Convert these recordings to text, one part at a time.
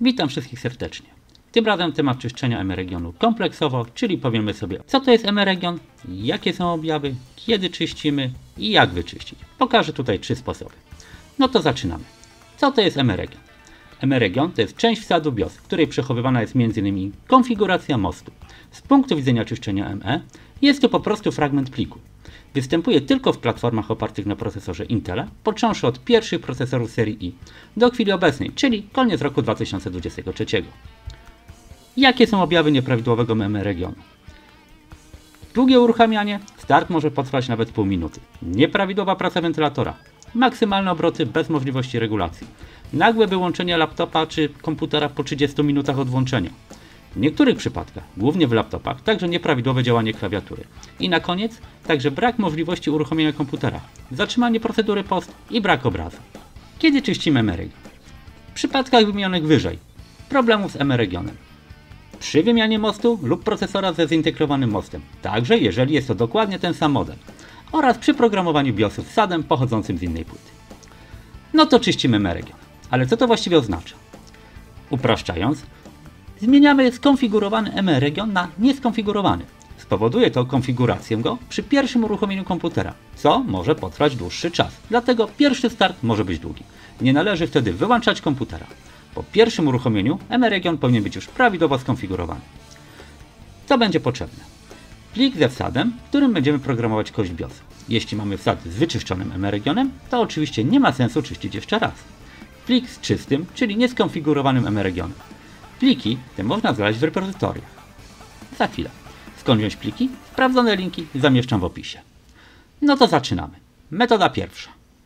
Witam wszystkich serdecznie. Tym razem temat czyszczenia M-regionu kompleksowo, czyli powiemy sobie, co to jest M-region, jakie są objawy, kiedy czyścimy i jak wyczyścić. Pokażę tutaj 3 sposoby. No to zaczynamy. Co to jest M-region? M-region to jest część wsadu BIOS, w której przechowywana jest m.in. konfiguracja mostu. Z punktu widzenia czyszczenia ME jest to po prostu fragment pliku. Występuje tylko w platformach opartych na procesorze Intela, począwszy od pierwszych procesorów serii i do chwili obecnej, czyli koniec roku 2023. Jakie są objawy nieprawidłowego M-regionu? Długie uruchamianie, start może potrwać nawet pół minuty. Nieprawidłowa praca wentylatora, maksymalne obroty bez możliwości regulacji, nagłe wyłączenie laptopa czy komputera po 30 minutach od włączenia. W niektórych przypadkach, głównie w laptopach, także nieprawidłowe działanie klawiatury. I na koniec, także brak możliwości uruchomienia komputera, zatrzymanie procedury POST i brak obrazu. Kiedy czyścimy M-region? W przypadkach wymienionych wyżej, problemów z M-regionem. Przy wymianie mostu lub procesora ze zintegrowanym mostem, także jeżeli jest to dokładnie ten sam model. Oraz przy programowaniu BIOSów z SAD-em pochodzącym z innej płyty. No to czyścimy M-region. Ale co to właściwie oznacza? Upraszczając, zmieniamy skonfigurowany M-region na nieskonfigurowany. Spowoduje to konfigurację go przy pierwszym uruchomieniu komputera, co może potrwać dłuższy czas. Dlatego pierwszy start może być długi. Nie należy wtedy wyłączać komputera. Po pierwszym uruchomieniu M-region powinien być już prawidłowo skonfigurowany. Co będzie potrzebne? Plik ze wsadem, w którym będziemy programować kość BIOS. Jeśli mamy wsad z wyczyszczonym M-regionem, to oczywiście nie ma sensu czyścić jeszcze raz. Plik z czystym, czyli nieskonfigurowanym M-regionem. Pliki te można znaleźć w repozytoriach. Za chwilę. Skąd wziąć pliki? Sprawdzone linki zamieszczam w opisie. No to zaczynamy. Metoda pierwsza.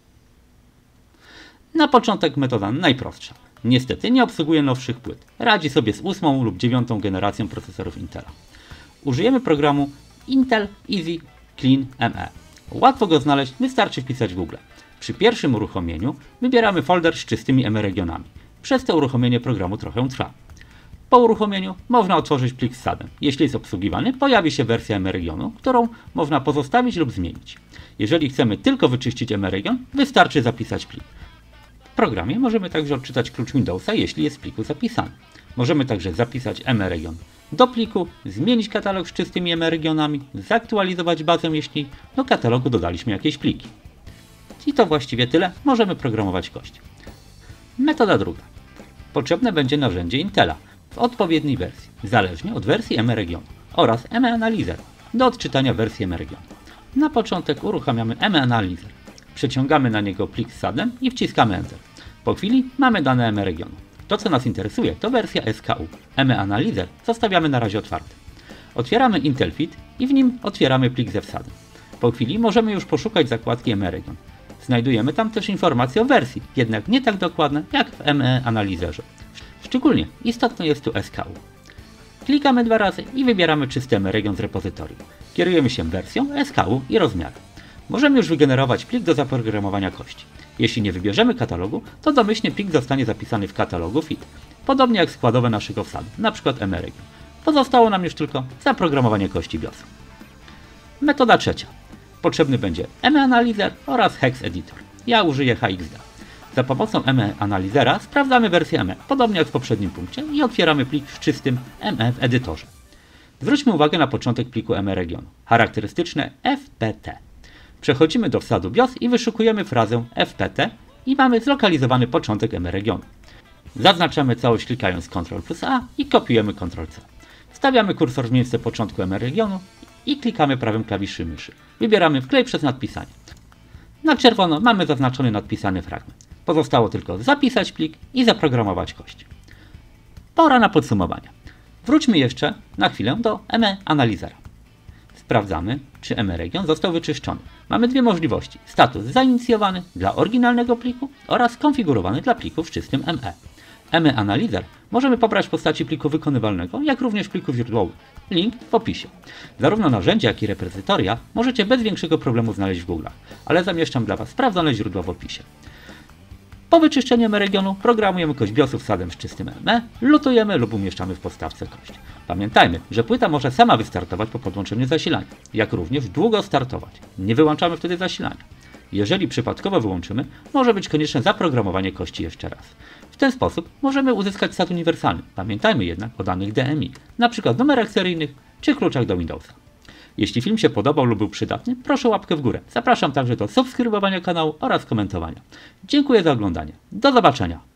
Na początek metoda najprostsza. Niestety nie obsługuje nowszych płyt. Radzi sobie z 8. lub 9. generacją procesorów Intela. Użyjemy programu Intel Easy Clean ME. Łatwo go znaleźć, wystarczy wpisać w Google. Przy pierwszym uruchomieniu wybieramy folder z czystymi M-regionami. Przez to uruchomienie programu trochę trwa. Po uruchomieniu można otworzyć plik z SAD-em. Jeśli jest obsługiwany, pojawi się wersja M-regionu, którą można pozostawić lub zmienić. Jeżeli chcemy tylko wyczyścić M-region, wystarczy zapisać plik. W programie możemy także odczytać klucz Windowsa, jeśli jest w pliku zapisany. Możemy także zapisać M-region do pliku, zmienić katalog z czystymi M-regionami, zaktualizować bazę, jeśli do katalogu dodaliśmy jakieś pliki. I to właściwie tyle. Możemy programować kość. Metoda druga. Potrzebne będzie narzędzie Intela w odpowiedniej wersji, zależnie od wersji M-regionu oraz M-Analyzer do odczytania wersji M-regionu. Na początek uruchamiamy M-Analyzer. Przeciągamy na niego plik z SAD-em i wciskamy Enter. Po chwili mamy dane M-regionu. To, co nas interesuje, to wersja SKU. M-Analyzer zostawiamy na razie otwarty. Otwieramy Intel Fit i w nim otwieramy plik ze wsadem. Po chwili możemy już poszukać zakładki M-region. Znajdujemy tam też informacje o wersji, jednak nie tak dokładne jak w M-Analyzerze. Szczególnie istotne jest tu SKU. Klikamy 2 razy i wybieramy czysty M-region z repozytorium. Kierujemy się wersją, SKU i rozmiarem. Możemy już wygenerować plik do zaprogramowania kości. Jeśli nie wybierzemy katalogu, to domyślnie plik zostanie zapisany w katalogu FIT, podobnie jak składowe naszego wsadu, np. M-region. Pozostało nam już tylko zaprogramowanie kości BIOS. Metoda trzecia. Potrzebny będzie M-Analyzer oraz Hex Editor. Ja użyję HXD. Za pomocą M-Analyzera sprawdzamy wersję ME, podobnie jak w poprzednim punkcie, i otwieramy plik w czystym ME w edytorze. Zwróćmy uwagę na początek pliku M-regionu, charakterystyczne FPT. Przechodzimy do wsadu BIOS i wyszukujemy frazę FPT i mamy zlokalizowany początek M-regionu. Zaznaczamy całość klikając Ctrl+A i kopiujemy Ctrl+C. Wstawiamy kursor w miejsce początku M-regionu i klikamy prawym klawiszem myszy. Wybieramy wklej przez nadpisanie. Na czerwono mamy zaznaczony nadpisany fragment. Pozostało tylko zapisać plik i zaprogramować kość. Pora na podsumowanie. Wróćmy jeszcze na chwilę do M-Analyzera. Sprawdzamy, czy M-region został wyczyszczony. Mamy 2 możliwości. Status zainicjowany dla oryginalnego pliku oraz skonfigurowany dla plików w czystym ME. M-Analyzer możemy pobrać w postaci pliku wykonywalnego, jak również pliku wirtualnych. Link w opisie. Zarówno narzędzia, jak i repozytoria możecie bez większego problemu znaleźć w Google'ach, ale zamieszczam dla Was sprawdzone źródła w opisie. Po wyczyszczeniu M-regionu programujemy kość BIOSów SAD-em z czystym ME, lutujemy lub umieszczamy w podstawce kość. Pamiętajmy, że płyta może sama wystartować po podłączeniu zasilania, jak również długo startować. Nie wyłączamy wtedy zasilania. Jeżeli przypadkowo wyłączymy, może być konieczne zaprogramowanie kości jeszcze raz. W ten sposób możemy uzyskać SAT uniwersalny. Pamiętajmy jednak o danych DMI, np. numerach seryjnych czy kluczach do Windowsa. Jeśli film się podobał lub był przydatny, proszę łapkę w górę. Zapraszam także do subskrybowania kanału oraz komentowania. Dziękuję za oglądanie. Do zobaczenia.